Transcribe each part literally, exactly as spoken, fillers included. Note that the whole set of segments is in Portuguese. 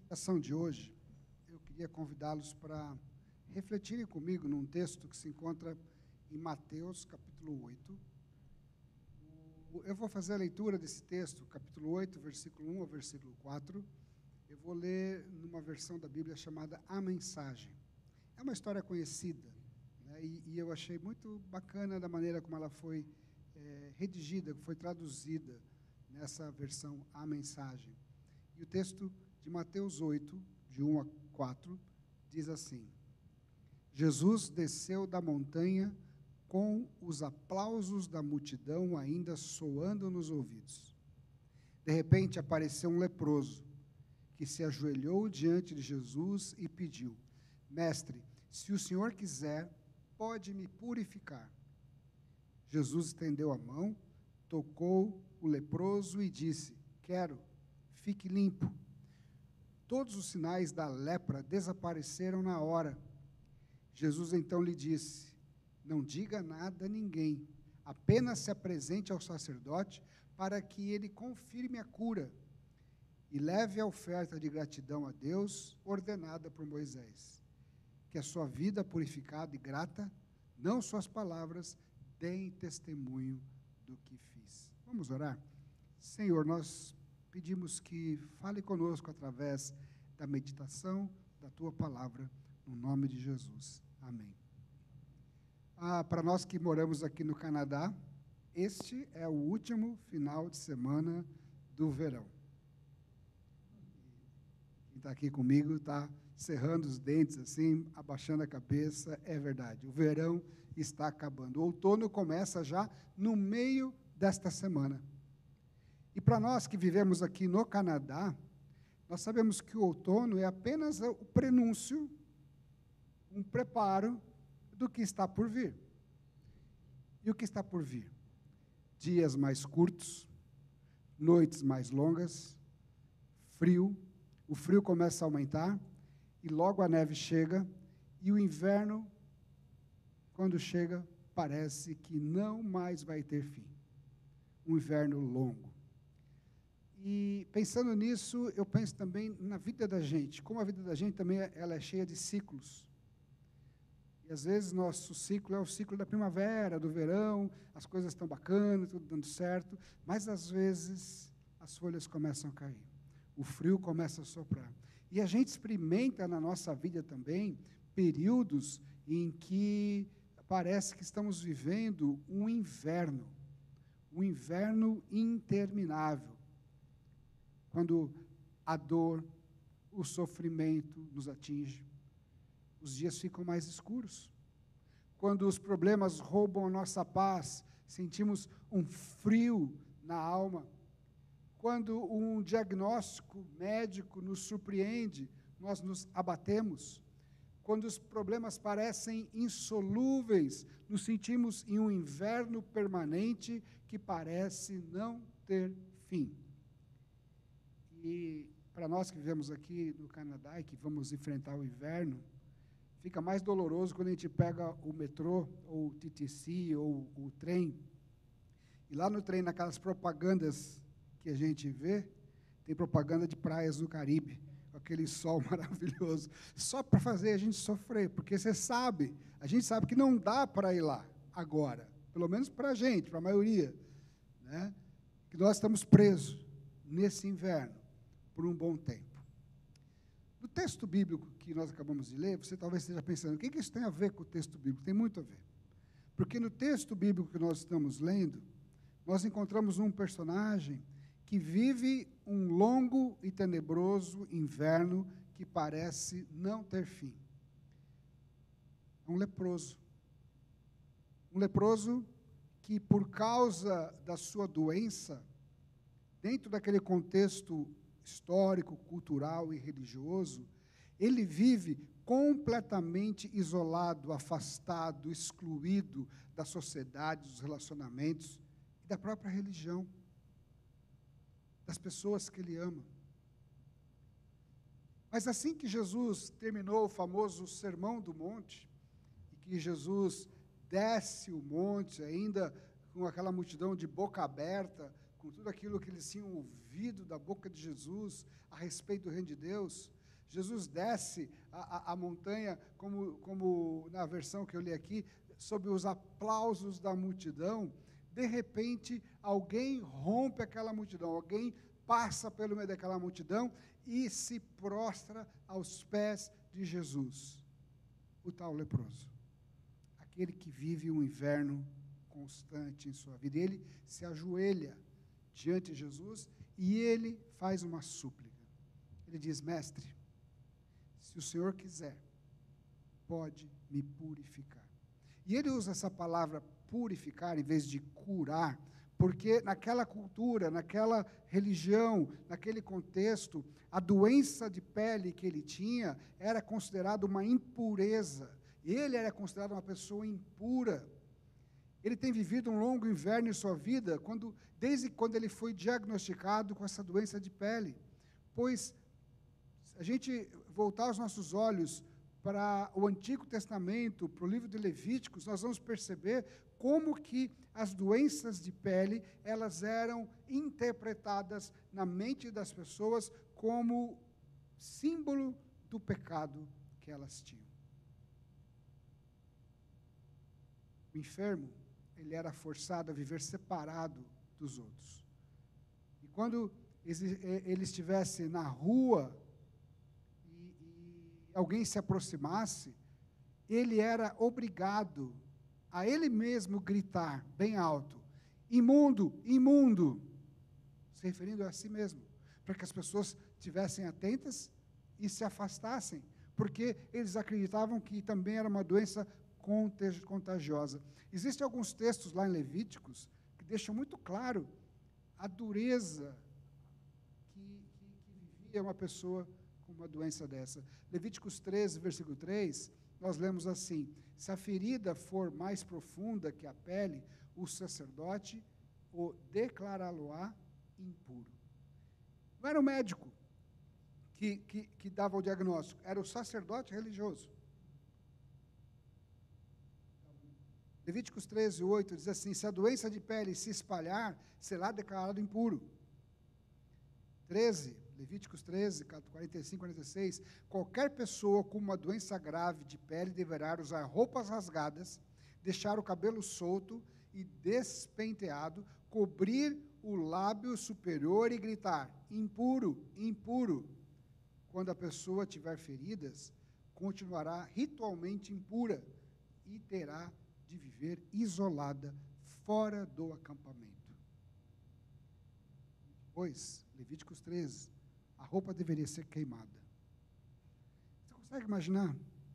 Ação de hoje, eu queria convidá-los para refletirem comigo num texto que se encontra em Mateus, capítulo oito. Eu vou fazer a leitura desse texto, capítulo oito, versículo um ao versículo quatro. Eu vou ler numa versão da Bíblia chamada A Mensagem. É uma história conhecida, né, e, e eu achei muito bacana da maneira como ela foi é, redigida, foi traduzida nessa versão A Mensagem. E o texto de Mateus oito, de um a quatro, diz assim: Jesus desceu da montanha com os aplausos da multidão ainda soando nos ouvidos. De repente apareceu um leproso, que se ajoelhou diante de Jesus e pediu: Mestre, se o Senhor quiser, pode me purificar. Jesus estendeu a mão, tocou o leproso e disse: Quero, fique limpo. Todos os sinais da lepra desapareceram na hora. Jesus então lhe disse: Não diga nada a ninguém, apenas se apresente ao sacerdote para que ele confirme a cura e leve a oferta de gratidão a Deus ordenada por Moisés. Que a sua vida purificada e grata, não suas palavras, deem testemunho do que fiz. Vamos orar? Senhor, nós pedimos que fale conosco através da meditação da Tua palavra, no nome de Jesus. Amém. Ah, para nós que moramos aqui no Canadá, este é o último final de semana do verão. Quem está aqui comigo está cerrando os dentes assim, abaixando a cabeça, é verdade. O verão está acabando. O outono começa já no meio desta semana. E para nós que vivemos aqui no Canadá, nós sabemos que o outono é apenas o prenúncio, um preparo do que está por vir. E o que está por vir? Dias mais curtos, noites mais longas, frio, o frio começa a aumentar, e logo a neve chega, e o inverno, quando chega, parece que não mais vai ter fim. Um inverno longo. E pensando nisso, eu penso também na vida da gente, como a vida da gente também ela é cheia de ciclos. E às vezes nosso ciclo é o ciclo da primavera, do verão, as coisas estão bacanas, tudo dando certo, mas às vezes as folhas começam a cair, o frio começa a soprar. E a gente experimenta na nossa vida também períodos em que parece que estamos vivendo um inverno, um inverno interminável. Quando a dor, o sofrimento nos atinge, os dias ficam mais escuros. Quando os problemas roubam a nossa paz, sentimos um frio na alma. Quando um diagnóstico médico nos surpreende, nós nos abatemos. Quando os problemas parecem insolúveis, nos sentimos em um inverno permanente que parece não ter fim. E para nós que vivemos aqui no Canadá e que vamos enfrentar o inverno, fica mais doloroso quando a gente pega o metrô, ou o T T C, ou o trem. E lá no trem, naquelas propagandas que a gente vê, tem propaganda de praias do Caribe, com aquele sol maravilhoso, só para fazer a gente sofrer, porque você sabe, a gente sabe que não dá para ir lá agora, pelo menos para a gente, para a maioria, né? Que nós estamos presos nesse inverno por um bom tempo. No texto bíblico que nós acabamos de ler, você talvez esteja pensando, o que isso tem a ver com o texto bíblico? Tem muito a ver. Porque no texto bíblico que nós estamos lendo, nós encontramos um personagem que vive um longo e tenebroso inverno que parece não ter fim. É um leproso. Um leproso que, por causa da sua doença, dentro daquele contexto histórico, cultural e religioso, ele vive completamente isolado, afastado, excluído da sociedade, dos relacionamentos e da própria religião, das pessoas que ele ama. Mas assim que Jesus terminou o famoso Sermão do Monte, e que Jesus desce o monte, ainda com aquela multidão de boca aberta, com tudo aquilo que eles tinham ouvido da boca de Jesus a respeito do reino de Deus, Jesus desce a, a, a montanha, como, como na versão que eu li aqui, sob os aplausos da multidão. De repente, alguém rompe aquela multidão, alguém passa pelo meio daquela multidão e se prostra aos pés de Jesus, o tal leproso, aquele que vive um inverno constante em sua vida. Ele se ajoelha diante de Jesus e ele faz uma súplica. Ele diz: mestre, se o Senhor quiser, pode me purificar. E ele usa essa palavra purificar em vez de curar, porque naquela cultura, naquela religião, naquele contexto, a doença de pele que ele tinha era considerada uma impureza. Ele era considerado uma pessoa impura. Ele tem vivido um longo inverno em sua vida, quando, desde quando ele foi diagnosticado com essa doença de pele. Pois, se a gente voltar os nossos olhos para o Antigo Testamento, para o livro de Levíticos, nós vamos perceber como que as doenças de pele, elas eram interpretadas na mente das pessoas como símbolo do pecado que elas tinham. O enfermo, ele era forçado a viver separado dos outros. E quando ele estivesse na rua e, e alguém se aproximasse, ele era obrigado a ele mesmo gritar bem alto: imundo, imundo, se referindo a si mesmo, para que as pessoas estivessem atentas e se afastassem, porque eles acreditavam que também era uma doença contagiosa. Existem alguns textos lá em Levíticos que deixam muito claro a dureza que, que, que vivia uma pessoa com uma doença dessa. Levíticos treze, versículo três, nós lemos assim: se a ferida for mais profunda que a pele, o sacerdote o declará-lo-á impuro. Não era o médico que, que, que dava o diagnóstico, era o sacerdote religioso. Levíticos treze, oito diz assim: se a doença de pele se espalhar, será declarado impuro. treze, Levíticos treze, quarenta e cinco, quarenta e seis, qualquer pessoa com uma doença grave de pele deverá usar roupas rasgadas, deixar o cabelo solto e despenteado, cobrir o lábio superior e gritar: impuro, impuro. Quando a pessoa tiver feridas, continuará ritualmente impura e terá de viver isolada, fora do acampamento. Depois, Levíticos treze, a roupa deveria ser queimada. Você consegue imaginar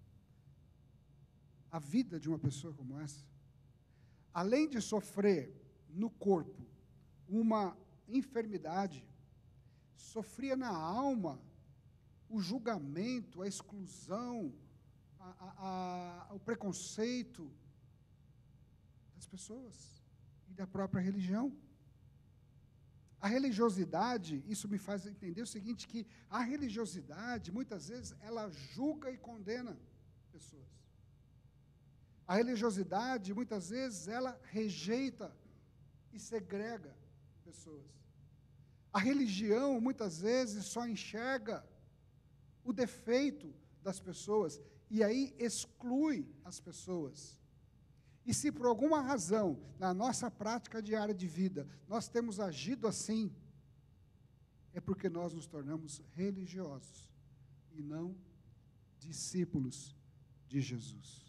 a vida de uma pessoa como essa? Além de sofrer no corpo uma enfermidade, sofria na alma o julgamento, a exclusão, a, a, a, o preconceito das pessoas e da própria religião. A religiosidade, isso me faz entender o seguinte, que a religiosidade, muitas vezes, ela julga e condena pessoas. A religiosidade, muitas vezes, ela rejeita e segrega pessoas. A religião, muitas vezes, só enxerga o defeito das pessoas e aí exclui as pessoas. E se por alguma razão, na nossa prática diária de vida, nós temos agido assim, é porque nós nos tornamos religiosos e não discípulos de Jesus.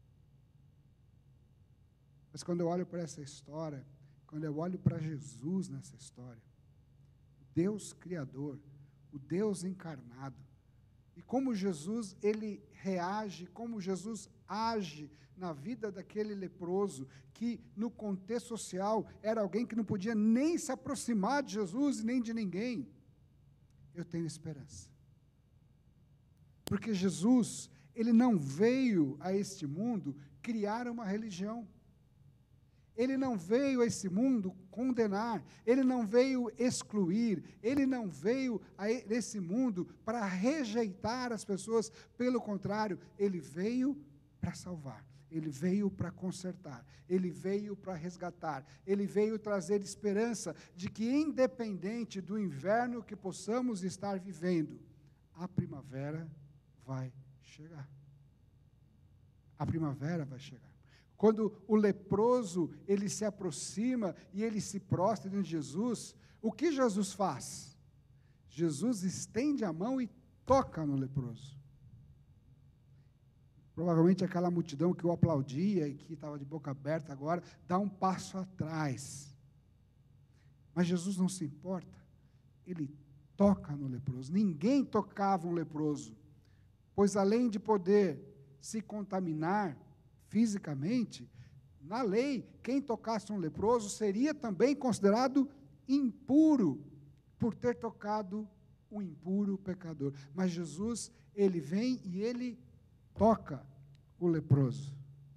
Mas quando eu olho para essa história, quando eu olho para Jesus nessa história, o Deus Criador, o Deus encarnado, e como Jesus, ele reage, como Jesus age na vida daquele leproso, que no contexto social era alguém que não podia nem se aproximar de Jesus e nem de ninguém, eu tenho esperança. Porque Jesus, ele não veio a este mundo criar uma religião. Ele não veio a esse mundo condenar, ele não veio excluir, ele não veio a esse mundo para rejeitar as pessoas, pelo contrário, ele veio para salvar, ele veio para consertar, ele veio para resgatar, ele veio trazer esperança de que, independente do inverno que possamos estar vivendo, a primavera vai chegar. A primavera vai chegar. Quando o leproso, ele se aproxima e ele se prostra diante de Jesus, o que Jesus faz? Jesus estende a mão e toca no leproso. Provavelmente aquela multidão que o aplaudia e que estava de boca aberta agora, dá um passo atrás. Mas Jesus não se importa, ele toca no leproso. Ninguém tocava um leproso, pois além de poder se contaminar fisicamente, na lei, quem tocasse um leproso seria também considerado impuro, por ter tocado um impuro pecador. Mas Jesus, ele vem e ele toca o leproso.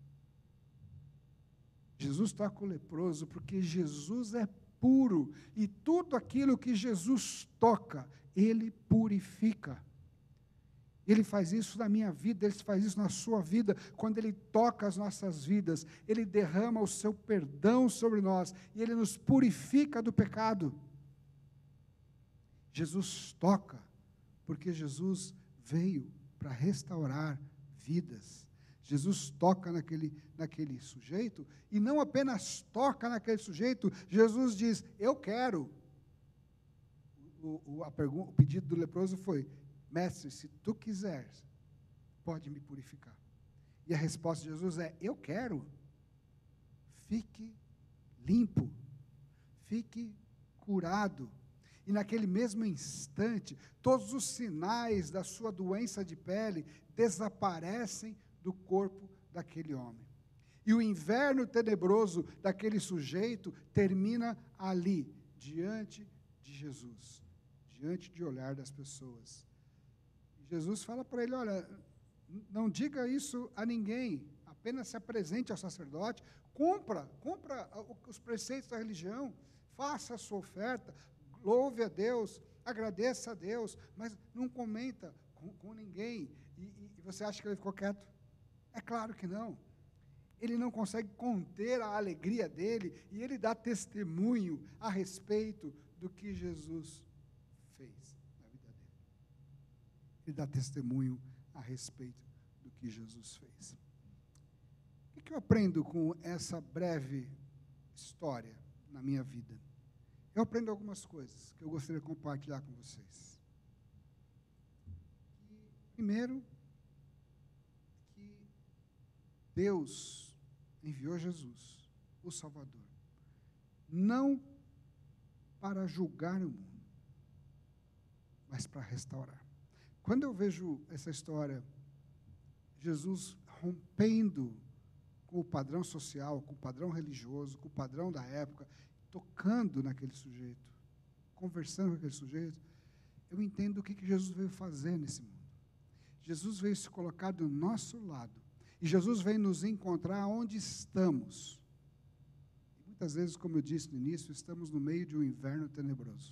Jesus toca o leproso porque Jesus é puro, e tudo aquilo que Jesus toca, ele purifica. Ele faz isso na minha vida, ele faz isso na sua vida. Quando ele toca as nossas vidas, ele derrama o seu perdão sobre nós, e ele nos purifica do pecado. Jesus toca, porque Jesus veio para restaurar vidas. Jesus toca naquele, naquele sujeito, e não apenas toca naquele sujeito, Jesus diz, eu quero. O, o, a pergunta, o pedido do leproso foi, mestre, se tu quiseres, pode me purificar. E a resposta de Jesus é, eu quero. Fique limpo, fique curado. E naquele mesmo instante, todos os sinais da sua doença de pele desaparecem do corpo daquele homem. E o inverno tenebroso daquele sujeito termina ali, diante de Jesus, diante de olhar das pessoas. Jesus fala para ele, olha, não diga isso a ninguém, apenas se apresente ao sacerdote, compra, compra os preceitos da religião, faça a sua oferta, louve a Deus, agradeça a Deus, mas não comenta com, com ninguém. E, e, e você acha que ele ficou quieto? É claro que não. Ele não consegue conter a alegria dele, e ele dá testemunho a respeito do que Jesus fez na vida dele. Ele dá testemunho a respeito do que Jesus fez. O que eu aprendo com essa breve história na minha vida? Eu aprendo algumas coisas que eu gostaria de compartilhar com vocês. Primeiro, que Deus enviou Jesus, o Salvador, não para julgar o mundo, mas para restaurar. Quando eu vejo essa história, Jesus rompendo com o padrão social, com o padrão religioso, com o padrão da época, tocando naquele sujeito, conversando com aquele sujeito, eu entendo o que, que Jesus veio fazer nesse mundo. Jesus veio se colocar do nosso lado, e Jesus veio nos encontrar onde estamos. E muitas vezes, como eu disse no início, estamos no meio de um inverno tenebroso.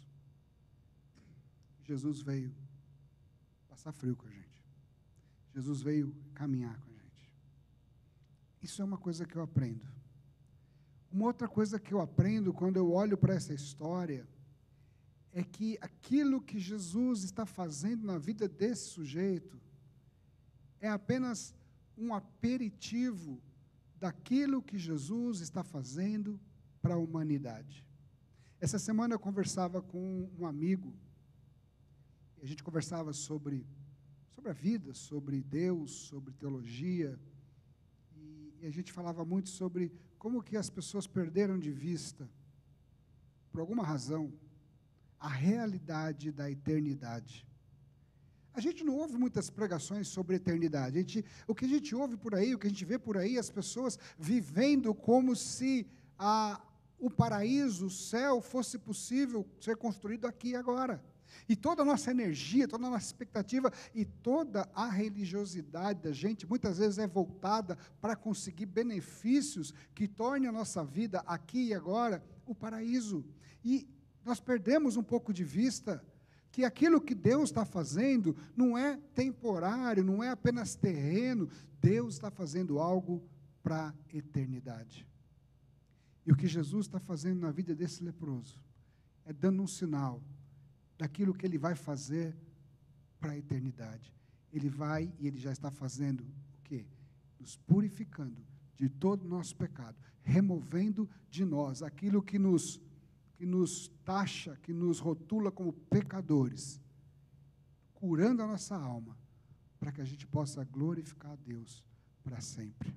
Jesus veio passar frio com a gente. Jesus veio caminhar com a gente. Isso é uma coisa que eu aprendo. Uma outra coisa que eu aprendo quando eu olho para essa história é que aquilo que Jesus está fazendo na vida desse sujeito é apenas um aperitivo daquilo que Jesus está fazendo para a humanidade. Essa semana eu conversava com um amigo, e a gente conversava sobre, sobre a vida, sobre Deus, sobre teologia, e, e a gente falava muito sobre como que as pessoas perderam de vista, por alguma razão, a realidade da eternidade. A gente não ouve muitas pregações sobre eternidade. A gente, o que a gente ouve por aí, o que a gente vê por aí, as pessoas vivendo como se a, o paraíso, o céu, fosse possível ser construído aqui e agora. E toda a nossa energia, toda a nossa expectativa e toda a religiosidade da gente, muitas vezes é voltada para conseguir benefícios que tornem a nossa vida aqui e agora o paraíso. E nós perdemos um pouco de vista que aquilo que Deus está fazendo não é temporário, não é apenas terreno, Deus está fazendo algo para a eternidade. E o que Jesus está fazendo na vida desse leproso é dando um sinal daquilo que ele vai fazer para a eternidade. Ele vai e Ele já está fazendo o quê? Nos purificando de todo o nosso pecado, removendo de nós aquilo que nos, que nos taxa, que nos rotula como pecadores, curando a nossa alma, para que a gente possa glorificar a Deus para sempre.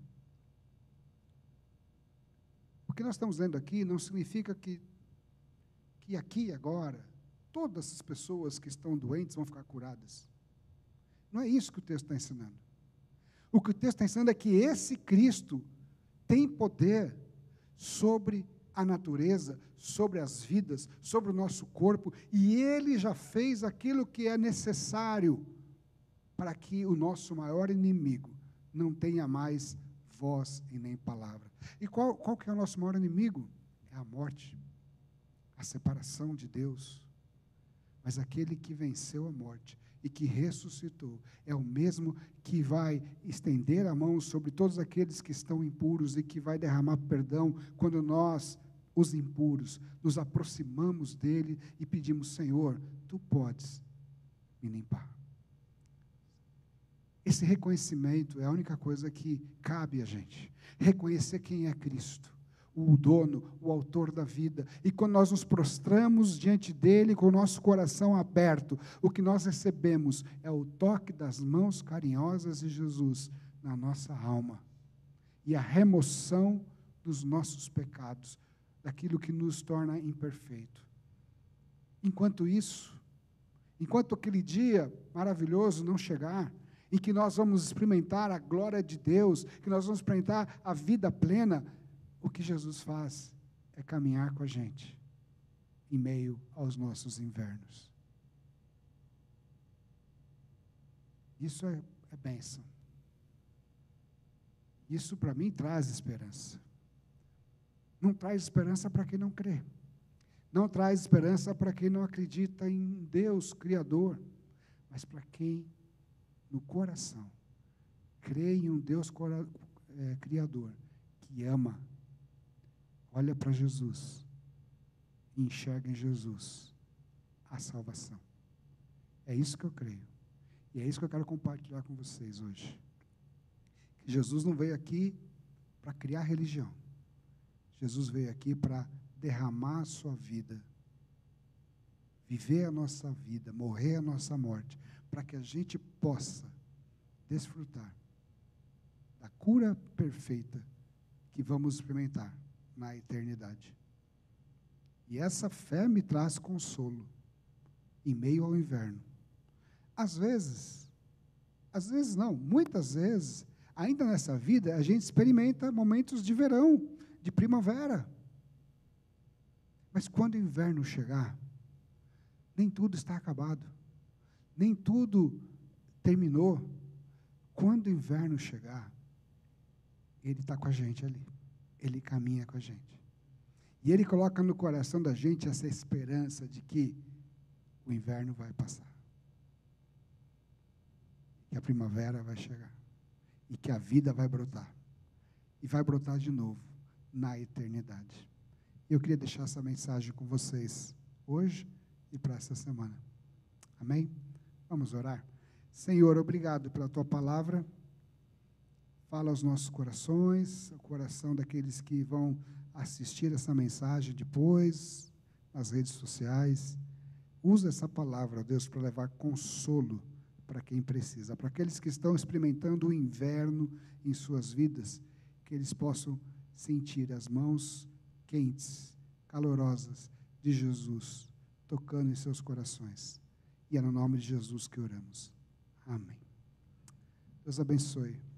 O que nós estamos lendo aqui não significa que, que aqui e agora, todas as pessoas que estão doentes vão ficar curadas. Não é isso que o texto está ensinando. O que o texto está ensinando é que esse Cristo tem poder sobre a natureza, sobre as vidas, sobre o nosso corpo, e Ele já fez aquilo que é necessário para que o nosso maior inimigo não tenha mais voz e nem palavra. E qual, qual que é o nosso maior inimigo? É a morte, a separação de Deus. Mas aquele que venceu a morte e que ressuscitou é o mesmo que vai estender a mão sobre todos aqueles que estão impuros e que vai derramar perdão quando nós, os impuros, nos aproximamos dele e pedimos: Senhor, tu podes me limpar. Esse reconhecimento é a única coisa que cabe a gente. Reconhecer quem é Cristo, o dono, o autor da vida. E quando nós nos prostramos diante dele com o nosso coração aberto, o que nós recebemos é o toque das mãos carinhosas de Jesus na nossa alma. E a remoção dos nossos pecados, daquilo que nos torna imperfeito. Enquanto isso, enquanto aquele dia maravilhoso não chegar, em que nós vamos experimentar a glória de Deus, que nós vamos experimentar a vida plena, o que Jesus faz é caminhar com a gente em meio aos nossos invernos. Isso é, é bênção. Isso para mim traz esperança. Não traz esperança para quem não crê. Não traz esperança para quem não acredita em Deus Criador, mas para quem no coração crê em um Deus é, Criador que ama. Olha para Jesus e enxerga em Jesus a salvação. É isso que eu creio. E é isso que eu quero compartilhar com vocês hoje. Que Jesus não veio aqui para criar religião. Jesus veio aqui para derramar a sua vida, viver a nossa vida, morrer a nossa morte, para que a gente possa desfrutar da cura perfeita que vamos experimentar na eternidade. E essa fé me traz consolo em meio ao inverno. Às vezes, às vezes não, muitas vezes, ainda nessa vida, a gente experimenta momentos de verão, de primavera. Mas quando o inverno chegar, nem tudo está acabado, nem tudo terminou. Quando o inverno chegar, Ele está com a gente ali. Ele caminha com a gente. E Ele coloca no coração da gente essa esperança de que o inverno vai passar. Que a primavera vai chegar. E que a vida vai brotar. E vai brotar de novo na eternidade. Eu queria deixar essa mensagem com vocês hoje e para essa semana. Amém? Vamos orar? Senhor, obrigado pela Tua palavra. Fala aos nossos corações, o coração daqueles que vão assistir essa mensagem depois, nas redes sociais. Usa essa palavra, Deus, para levar consolo para quem precisa, para aqueles que estão experimentando o inverno em suas vidas, que eles possam sentir as mãos quentes, calorosas de Jesus, tocando em seus corações. E é no nome de Jesus que oramos. Amém. Deus abençoe.